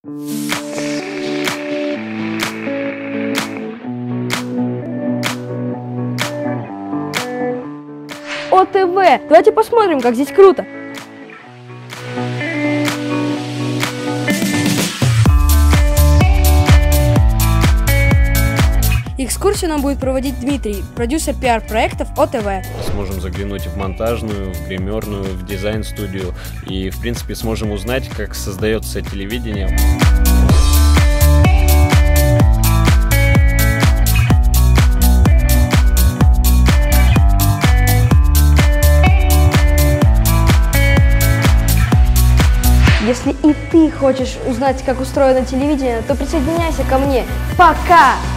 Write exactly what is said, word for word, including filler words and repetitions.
О тэ вэ! Давайте посмотрим, как здесь круто! Экскурсию нам будет проводить Дмитрий, продюсер пиар-проектов о тэ вэ. Сможем заглянуть в монтажную, в гримерную, в дизайн-студию и, в принципе, сможем узнать, как создается телевидение. Если и ты хочешь узнать, как устроено телевидение, то присоединяйся ко мне. Пока!